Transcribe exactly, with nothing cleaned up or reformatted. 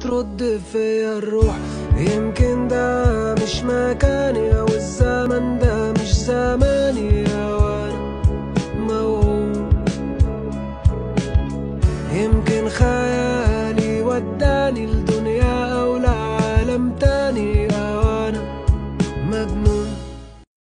بترد فيا الروح. يمكن ده مش مكاني او الزمن ده مش زماني وانا موهوم. يمكن